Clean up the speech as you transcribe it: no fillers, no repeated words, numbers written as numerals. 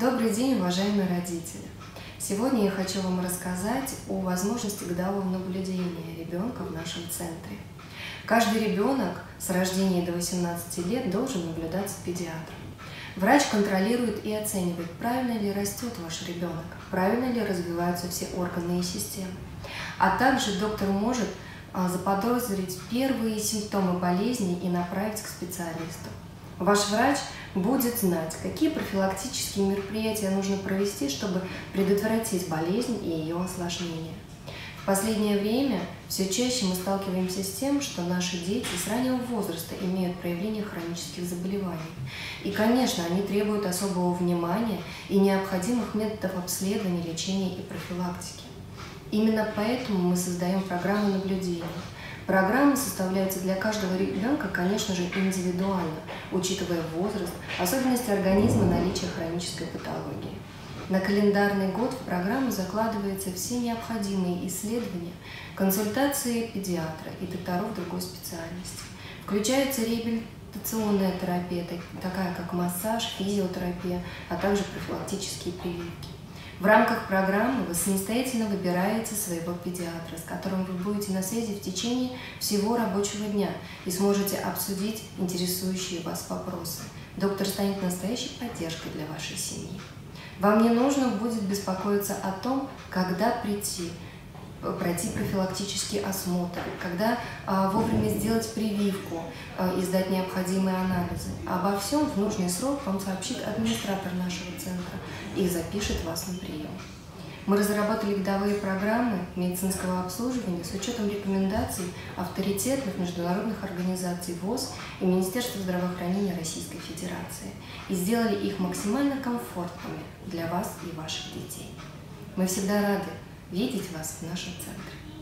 Добрый день, уважаемые родители! Сегодня я хочу вам рассказать о возможности годового наблюдения ребенка в нашем центре. Каждый ребенок с рождения до 18 лет должен наблюдаться педиатром. Врач контролирует и оценивает, правильно ли растет ваш ребенок, правильно ли развиваются все органы и системы. А также доктор может заподозрить первые симптомы болезни и направить к специалисту. Ваш врач будет знать, какие профилактические мероприятия нужно провести, чтобы предотвратить болезнь и ее осложнения. В последнее время все чаще мы сталкиваемся с тем, что наши дети с раннего возраста имеют проявление хронических заболеваний. И, конечно, они требуют особого внимания и необходимых методов обследования, лечения и профилактики. Именно поэтому мы создаем программы наблюдения. Программы составляются для каждого ребенка, конечно же, индивидуально, учитывая возраст, особенности организма, наличие хронической патологии. На календарный год в программу закладываются все необходимые исследования, консультации педиатра и докторов другой специальности. Включается реабилитационная терапия, такая как массаж, физиотерапия, а также профилактические прививки. В рамках программы вы самостоятельно выбираете своего педиатра, с которым вы будете на связи в течение всего рабочего дня и сможете обсудить интересующие вас вопросы. Доктор станет настоящей поддержкой для вашей семьи. Вам не нужно будет беспокоиться о том, когда пройти профилактический осмотр, когда вовремя сделать прививку и сдать необходимые анализы. Обо всем в нужный срок вам сообщит администратор нашего центра и запишет вас на прием. Мы разработали годовые программы медицинского обслуживания с учетом рекомендаций авторитетных международных организаций ВОЗ и Министерства здравоохранения Российской Федерации и сделали их максимально комфортными для вас и ваших детей. Мы всегда рады видеть вас в нашем центре.